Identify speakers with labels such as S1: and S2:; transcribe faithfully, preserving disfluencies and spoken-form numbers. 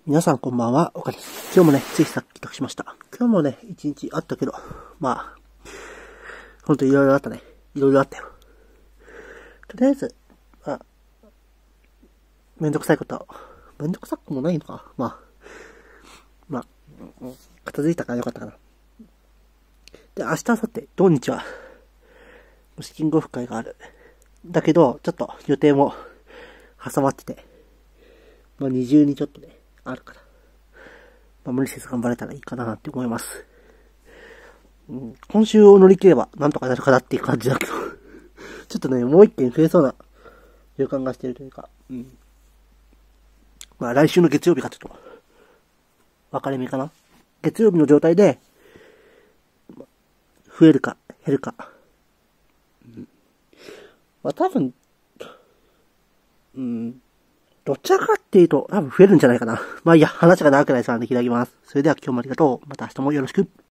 S1: 皆さんこんばんは、岡です。今日もね、ついさっき帰宅しました。今日もね、一日あったけど、まあ、ほんといろいろあったね。いろいろあったよ。とりあえず、まあ、めんどくさいこと、めんどくさくもないのか。まあ、まあ、片付いたからよかったかな。で、明日、明後日、土日は、資金ゴフ会がある。だけど、ちょっと予定も挟まってて、まあ二重にちょっとね、あるから。まあ無理せず頑張れたらいいかなって思います。うん、今週を乗り切ればなんとかなるかなっていう感じだけど。ちょっとね、もう一件増えそうな予感がしてるというか。うん。まあ来週の月曜日がちょっと、分かれ目かな。月曜日の状態で、増えるか減るか。うん、まあ多分、うん。どちらかっていうと、多分増えるんじゃないかな。まあいいや、話が長くなりそうなんで開きます。それでは今日もありがとう。また明日もよろしく。